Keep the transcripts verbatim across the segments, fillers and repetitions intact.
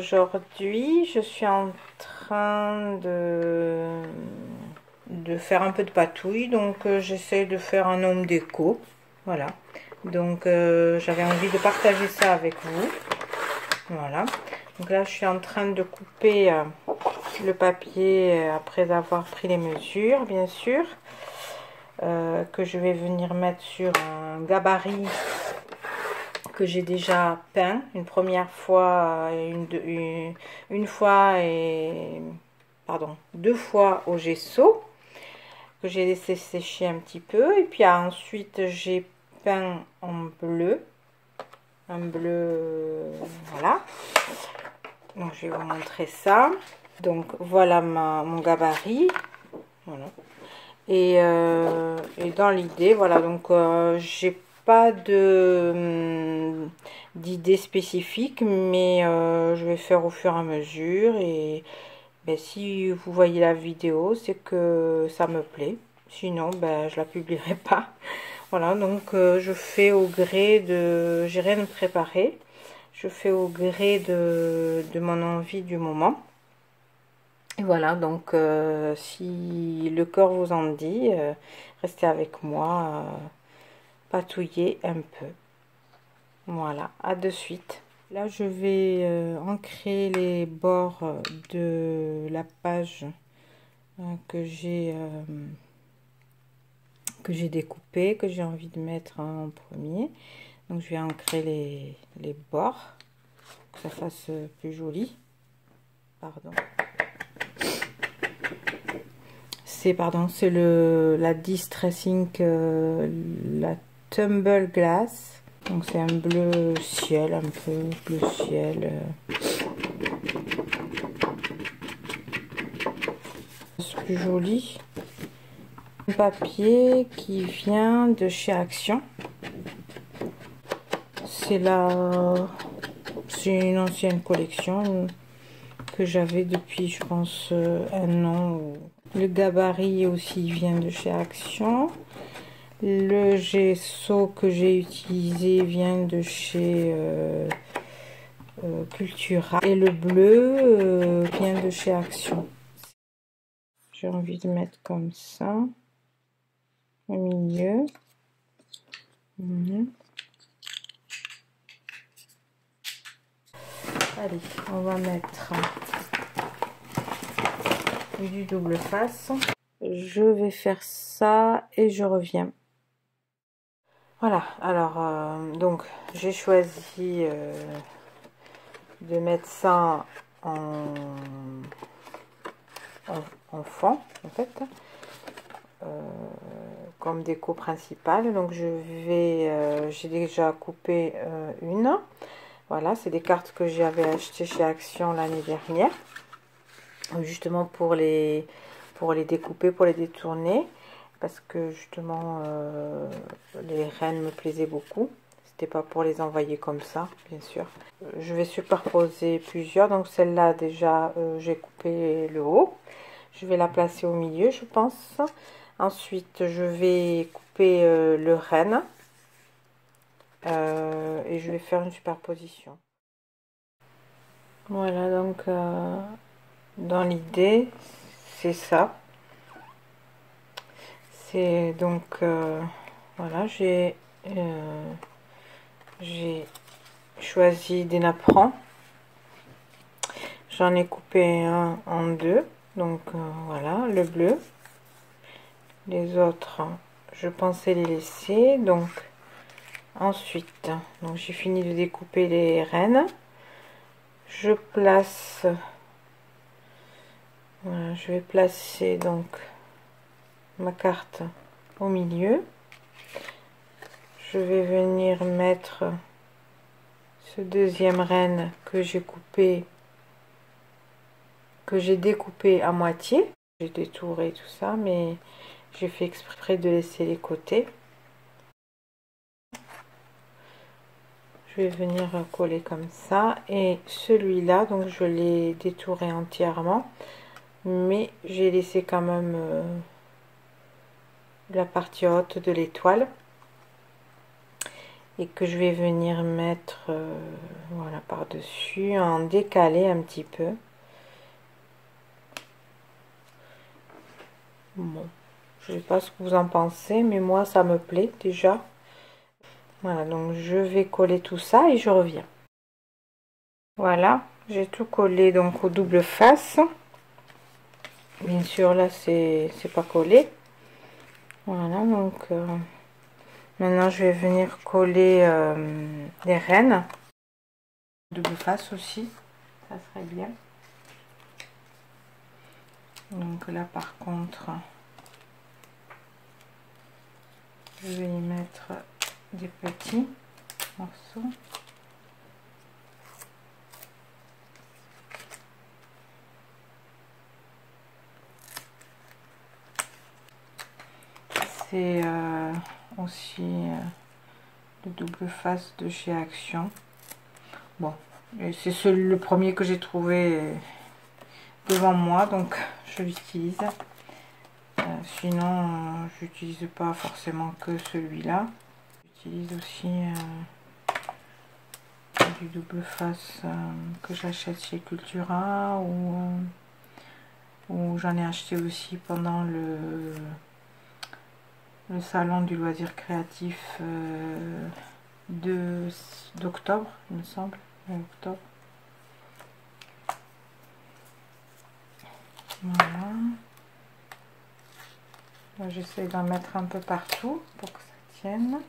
aujourd'hui, je suis en train de, de faire un peu de patouille, donc euh, j'essaie de faire un homme déco. Voilà, donc euh, j'avais envie de partager ça avec vous. Voilà, donc là je suis en train de couper euh, le papier après avoir pris les mesures, bien sûr, euh, que je vais venir mettre sur un gabarit que j'ai déjà peint une première fois, une, une, une fois et pardon deux fois au gesso, que j'ai laissé sécher un petit peu, et puis ensuite j'ai peint en bleu, un bleu, voilà. Donc je vais vous montrer ça. Donc voilà ma, mon gabarit, voilà. Et, euh, et dans l'idée, voilà, donc euh, j'ai pas de d'idée spécifique, mais euh, je vais faire au fur et à mesure, et ben, si vous voyez la vidéo, c'est que ça me plaît, sinon ben je la publierai pas. Voilà, donc euh, je fais au gré de, j'ai rien de préparé, je fais au gré de, de mon envie du moment. Et voilà, donc euh, si le corps vous en dit, euh, restez avec moi, euh, patouiller un peu. Voilà, à de suite. Là, je vais euh, ancrer les bords de la page euh, que j'ai euh, que j'ai découpé, que j'ai envie de mettre en premier. Donc, je vais ancrer les, les bords, que ça fasse plus joli. Pardon. C'est pardon, c'est le la Distressing, euh, la Tumble Glass. Donc c'est un bleu ciel, un peu bleu ciel. C'est plus joli. Un papier qui vient de chez Action. C'est la, c'est une ancienne collection que j'avais depuis, je pense, un an. Le gabarit aussi vient de chez Action. Le gesso que j'ai utilisé vient de chez euh, euh, Cultura. Et le bleu euh, vient de chez Action. J'ai envie de mettre comme ça, au milieu. Mmh. Allez, on va mettre du double face. Je vais faire ça et je reviens. Voilà, alors euh, donc j'ai choisi euh, de mettre ça en, en, en fond en fait, euh, comme déco principale. Donc je vais, euh, j'ai déjà coupé euh, une. Voilà, c'est des cartes que j'avais achetées chez Action l'année dernière, justement pour les pour les découper, pour les détourner, parce que justement euh, les rennes me plaisaient beaucoup. C'était pas pour les envoyer comme ça, bien sûr. Je vais superposer plusieurs. Donc celle-là déjà euh, j'ai coupé le haut. Je vais la placer au milieu, je pense. Ensuite je vais couper euh, le renne euh, et je vais faire une superposition. Voilà, donc euh, dans l'idée c'est ça. C'est donc euh, voilà, j'ai euh, j'ai choisi des napperons. J'en ai coupé un en deux, donc euh, voilà, le bleu. Les autres, je pensais les laisser. Donc ensuite, donc j'ai fini de découper les rennes. Je place, voilà, je vais placer donc ma carte au milieu. Je vais venir mettre ce deuxième renne que j'ai coupé, que j'ai découpé à moitié. J'ai détouré tout ça, mais j'ai fait exprès de laisser les côtés. Je vais venir coller comme ça. Et celui-là, donc je l'ai détouré entièrement, mais j'ai laissé quand même euh, la partie haute de l'étoile. et que je vais venir mettre euh, voilà, par dessus en décalé un petit peu. Bon, je sais pas ce que vous en pensez, mais moi ça me plaît déjà. Voilà, donc je vais coller tout ça et je reviens. Voilà, j'ai tout collé donc au double face. Bien sûr là c'est pas collé. Voilà, donc euh, maintenant je vais venir coller euh, les rennes. Double face aussi, ça serait bien. Donc là par contre, je vais y mettre des petits morceaux. C'est euh, aussi euh, le double face de chez Action. Bon, c'est le premier que j'ai trouvé devant moi, donc je l'utilise. Euh, sinon, euh, j'utilise pas forcément que celui-là. J'utilise aussi euh, du double face euh, que j'achète chez Cultura ou, euh, ou j'en ai acheté aussi pendant le le salon du loisir créatif euh, d'octobre, il me semble, octobre. Voilà. J'essaie d'en mettre un peu partout pour que ça tienne.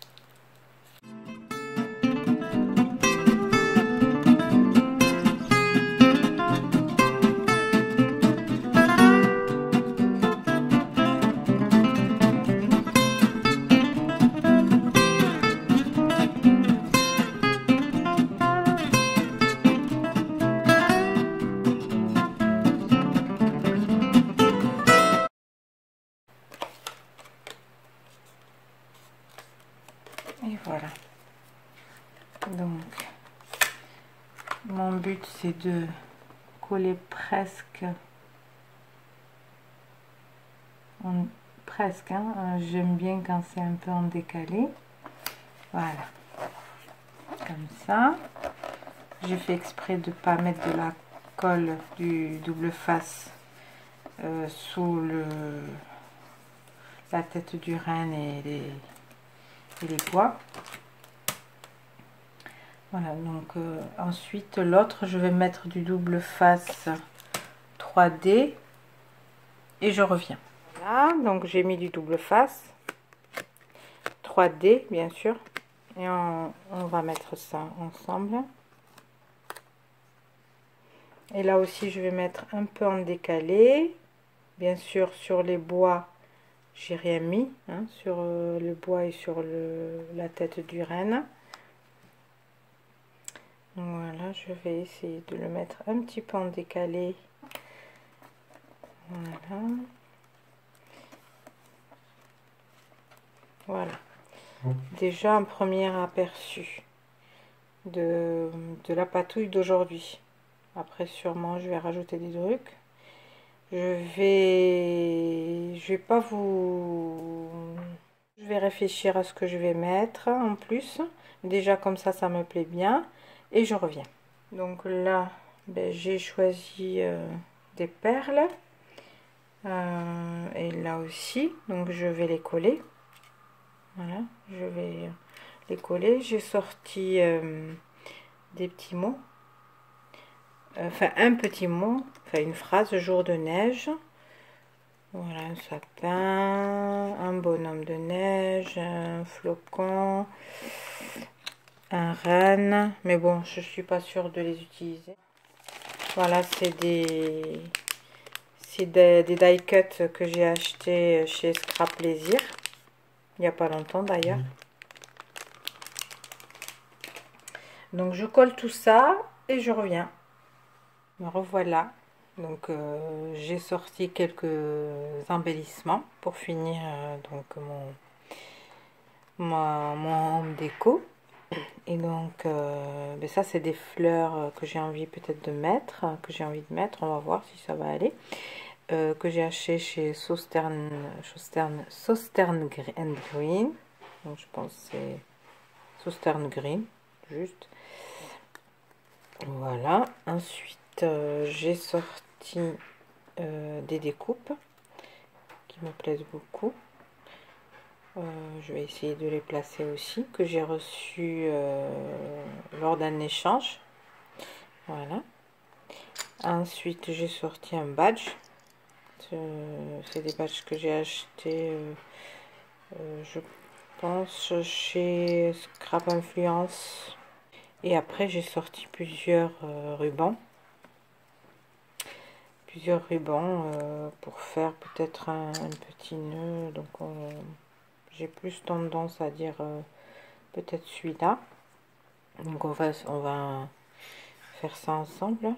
Et voilà. Donc, mon but c'est de coller presque, en, presque, hein, j'aime bien quand c'est un peu en décalé. Voilà, comme ça. J'ai fait exprès de ne pas mettre de la colle du double face euh, sous le, la tête du renne et les, et les pois. Voilà, donc euh, ensuite l'autre, je vais mettre du double face trois D et je reviens. Voilà, donc j'ai mis du double face trois D bien sûr, et on, on va mettre ça ensemble. Et là aussi je vais mettre un peu en décalé, bien sûr sur les bois j'ai rien mis, hein, sur euh, le bois et sur le, la tête du renne. Voilà, je vais essayer de le mettre un petit peu en décalé. Voilà. Voilà. Déjà un premier aperçu de, de la patouille d'aujourd'hui. Après sûrement je vais rajouter des trucs. Je vais je vais pas vous je vais réfléchir à ce que je vais mettre en plus. Déjà comme ça ça me plaît bien et je reviens. Donc là ben, j'ai choisi euh, des perles euh, et là aussi donc je vais les coller. Voilà, je vais les coller. J'ai sorti euh, des petits mots, enfin un petit mot, enfin une phrase: jour de neige. Voilà, un sapin, un bonhomme de neige, un flocon, un renne, mais bon, je suis pas sûre de les utiliser. Voilà, c'est des c'est des, des die cuts que j'ai acheté chez Scrap Plaisir il n'y a pas longtemps d'ailleurs. Donc je colle tout ça et je reviens. Me revoilà. Donc euh, j'ai sorti quelques embellissements pour finir euh, donc mon, mon, mon home déco. Et donc euh, ben ça c'est des fleurs que j'ai envie peut-être de mettre, que j'ai envie de mettre, on va voir si ça va aller. Euh, que j'ai acheté chez Sausterne, Sausterne, Sausterne and Green. Donc je pense que Sauterne Green, juste. Voilà. Ensuite, euh, j'ai sorti euh, des découpes qui me plaisent beaucoup. Euh, je vais essayer de les placer aussi, que j'ai reçu euh, lors d'un échange. Voilà. Ensuite, j'ai sorti un badge. C'est des badges que j'ai achetés, euh, euh, je pense, chez Scrap Influence. Et après, j'ai sorti plusieurs euh, rubans. Plusieurs rubans euh, pour faire peut-être un, un petit nœud. Donc, j'ai plus tendance à dire euh, peut-être celui-là. Donc, on va, on va faire ça ensemble.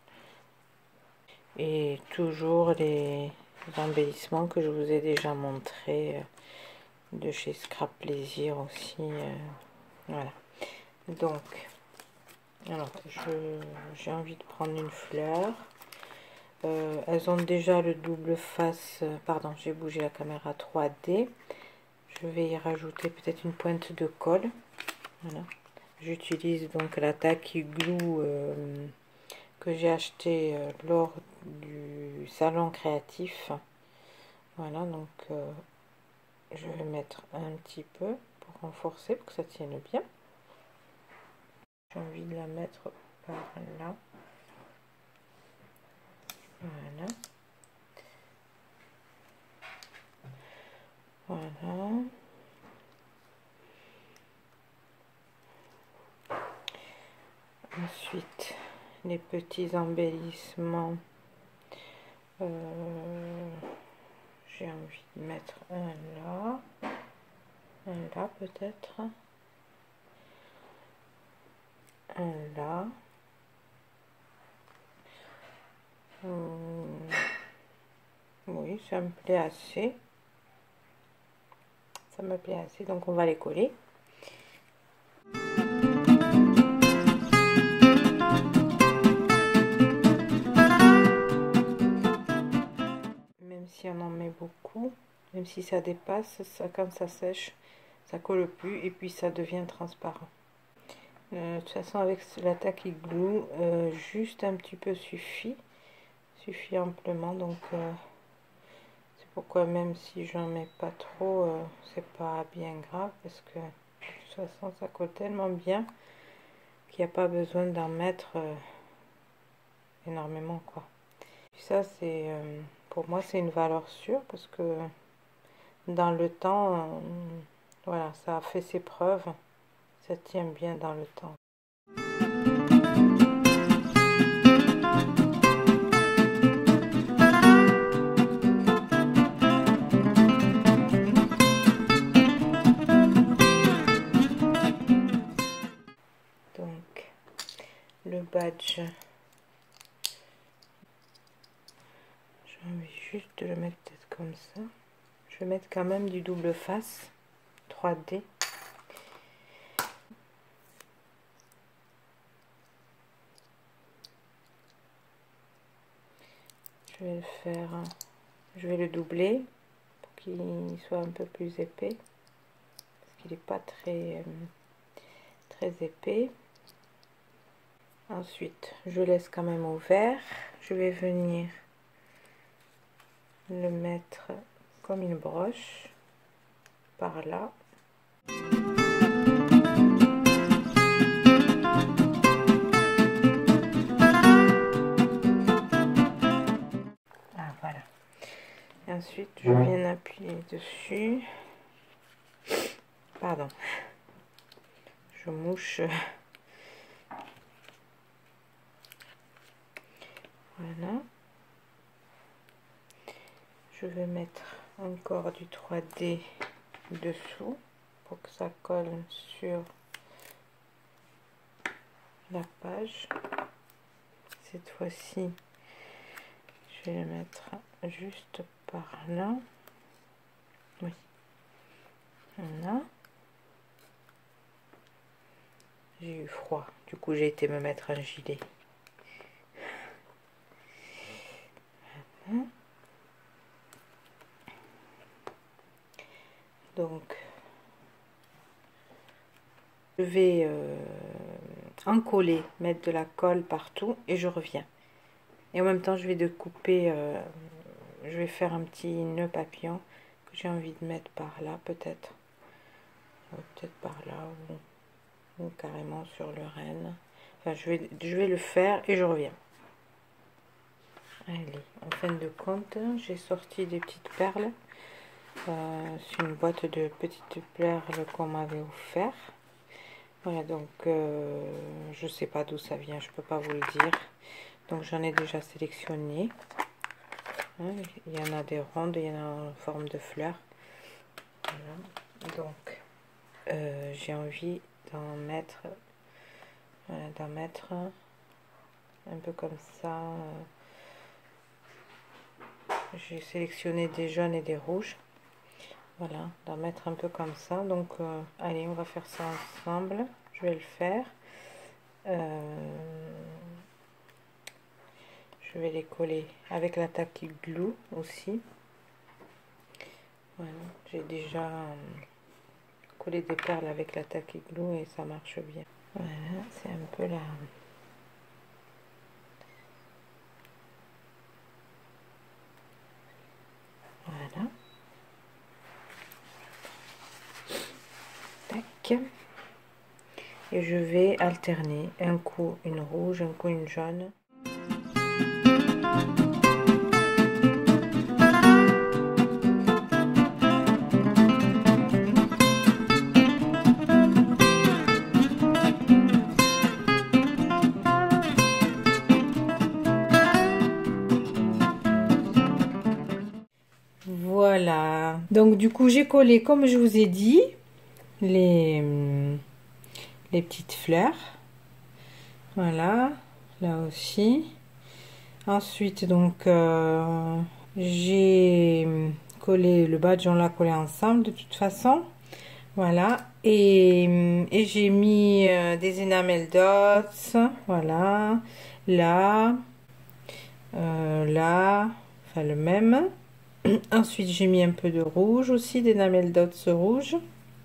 Et toujours les embellissements que je vous ai déjà montrés. Euh, de chez Scrap Plaisir aussi, euh, voilà. Donc alors je j'ai envie de prendre une fleur. Euh, elles ont déjà le double face, euh, pardon, j'ai bougé la caméra trois D. Je vais y rajouter peut-être une pointe de colle. Voilà, j'utilise donc la Tacky Glue euh, que j'ai acheté euh, lors du salon créatif. Voilà, donc euh, je vais mettre un petit peu pour renforcer, pour que ça tienne bien. J'ai envie de la mettre par là. Voilà. Voilà. Ensuite, les petits embellissements. Euh, j'ai envie de mettre un là. Un là peut-être. Un là. Hum, oui, ça me plaît assez. Ça me plaît assez, donc on va les coller. Même si on en met beaucoup, même si ça dépasse, ça, quand ça sèche, ça colle plus et puis ça devient transparent. Euh, de toute façon, avec la Tacky Glue, euh, juste un petit peu suffit, suffit amplement. Donc, euh, c'est pourquoi même si j'en mets pas trop, euh, c'est pas bien grave parce que de toute façon, ça colle tellement bien qu'il n'y a pas besoin d'en mettre euh, énormément, quoi. Puis ça, c'est euh, pour moi, c'est une valeur sûre parce que dans le temps, euh, voilà, ça a fait ses preuves, ça tient bien dans le temps. Donc, le badge, j'ai envie juste de le mettre peut-être comme ça. Je vais mettre quand même du double face trois D. Je vais le faire, je vais le doubler pour qu'il soit un peu plus épais parce qu'il n'est pas très euh, très épais. Ensuite, je laisse quand même ouvert. Je vais venir le mettre comme une broche par là. Ah, voilà. Et ensuite, je viens appuyer dessus. Pardon. Je mouche. Voilà. Je vais mettre encore du trois D dessous pour que ça colle sur la page. Cette fois-ci, je vais le mettre juste par là. Oui. Voilà. J'ai eu froid. Du coup, j'ai été me mettre un gilet. Voilà. Donc, Je vais euh, en coller, mettre de la colle partout et je reviens. Et en même temps, je vais découper, euh, je vais faire un petit nœud papillon que j'ai envie de mettre par là, peut-être. Peut-être par là ou, ou carrément sur le renne. Enfin, je vais, je vais le faire et je reviens. Allez, en fin de compte, j'ai sorti des petites perles. Euh, c'est une boîte de petites perles qu'on m'avait offert. Voilà, donc euh, je sais pas d'où ça vient, je peux pas vous le dire. Donc j'en ai déjà sélectionné. Hein, il y en a des rondes, il y en a en forme de fleurs. Voilà. Donc euh, j'ai envie d'en mettre, euh, d'en mettre un peu comme ça. J'ai sélectionné des jaunes et des rouges. Voilà, d'en mettre un peu comme ça. Donc euh, allez, on va faire ça ensemble. Je vais le faire. Euh, je vais les coller avec la tacky glue aussi. Voilà, j'ai déjà euh, collé des perles avec la tacky glue et ça marche bien. Voilà, c'est un peu là. Voilà. Tac. Et je vais alterner un coup une rouge, un coup une jaune. Voilà, donc du coup j'ai collé comme je vous ai dit les, les petites fleurs. Voilà, là aussi. Ensuite donc euh, j'ai collé le badge, on l'a collé ensemble de toute façon. Voilà, et, et j'ai mis euh, des enamel dots, voilà, là, euh, là, enfin le même. Ensuite, j'ai mis un peu de rouge aussi, d'enamel dots rouge.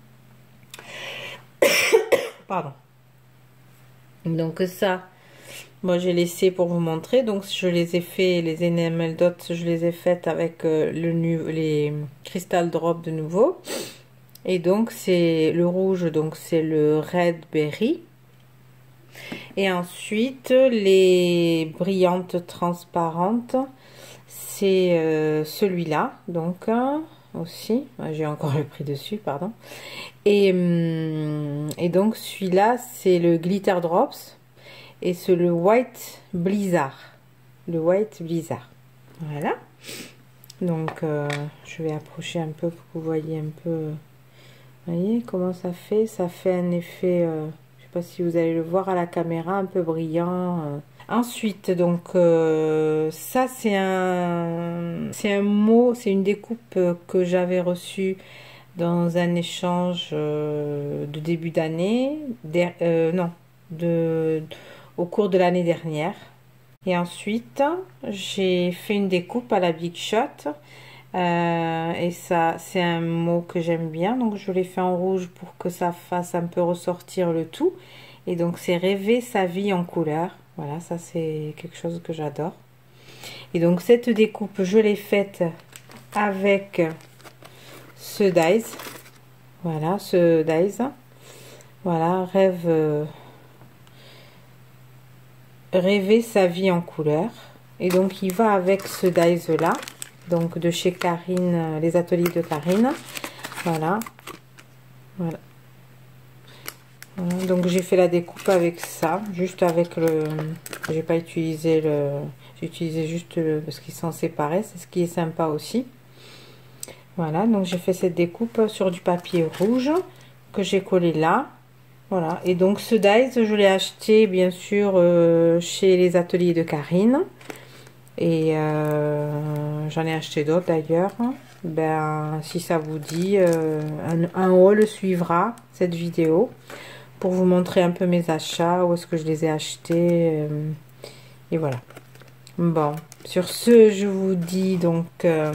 Pardon. Donc ça, moi j'ai laissé pour vous montrer. Donc je les ai fait, les enamel dots, je les ai faites avec euh, le les crystal drop de nouveau. Et donc c'est le rouge, donc c'est le red berry. Et ensuite les brillantes transparentes, c'est euh, celui-là, donc euh, aussi, j'ai encore le prix dessus, pardon. Et, hum, et donc celui-là, c'est le glitter drops et c'est le white blizzard, le white blizzard. Voilà. Donc euh, je vais approcher un peu pour que vous voyez un peu. Vous voyez comment ça fait? Ça fait un effet, euh, je sais pas si vous allez le voir à la caméra, un peu brillant. Euh. Ensuite, donc euh, ça c'est un, c'est un mot, c'est une découpe que j'avais reçue dans un échange euh, de début d'année, euh, non, de, au cours de l'année dernière. Et ensuite, j'ai fait une découpe à la Big Shot. Euh, et ça, c'est un mot que j'aime bien. Donc, je l'ai fait en rouge pour que ça fasse un peu ressortir le tout. Et donc, c'est rêver sa vie en couleur. Voilà, ça, c'est quelque chose que j'adore. Et donc, cette découpe, je l'ai faite avec ce dies. Voilà, ce dies. Voilà, rêve... Euh, rêver sa vie en couleur. Et donc, il va avec ce dies là. Donc, de chez Karine, les ateliers de Karine. Voilà. Voilà. Voilà. Donc, j'ai fait la découpe avec ça. Juste avec le... J'ai pas utilisé le... J'ai utilisé juste le... Parce qu'ils sont séparés. C'est ce qui est sympa aussi. Voilà. Donc, j'ai fait cette découpe sur du papier rouge. Que j'ai collé là. Voilà. Et donc, ce dies, je l'ai acheté, bien sûr, euh, chez les ateliers de Karine. Et euh, j'en ai acheté d'autres d'ailleurs. Ben, si ça vous dit, euh, un, un haul suivra cette vidéo pour vous montrer un peu mes achats, où est-ce que je les ai achetés. Euh, et voilà. Bon, sur ce, je vous dis donc euh,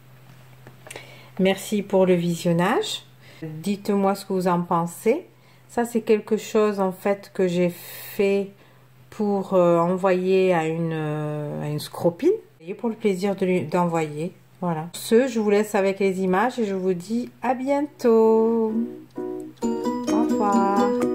merci pour le visionnage. Dites-moi ce que vous en pensez. Ça, c'est quelque chose en fait que j'ai fait pour euh, envoyer à une, euh, à une scropine. Et pour le plaisir d'envoyer. Voilà. Ce, je vous laisse avec les images et je vous dis à bientôt. Au revoir.